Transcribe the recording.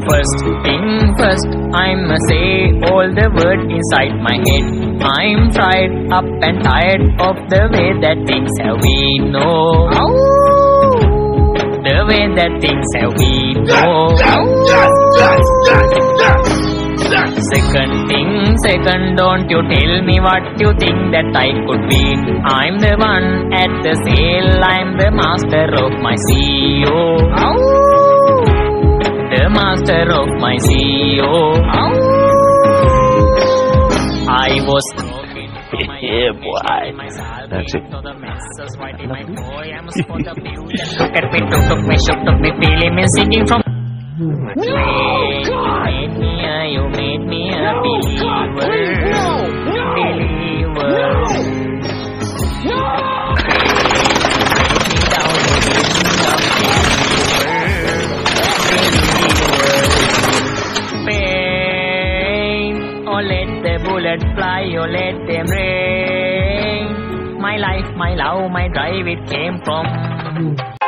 First thing first, I'ma say all the words inside my head. I'm fried up and tired of the way that things have been. No, the way that things have been. No. Second, don't you tell me what you think that I could be. I'm the one at the sail, I'm the master of my CEO. The master of my CEO. I was Yeah, boy. That's it. Look at me, took me, shook me, feeling me, singing from. You made me a believer. Pain, oh let the bullets fly, oh let them rain. My life, my love, my drive, it came from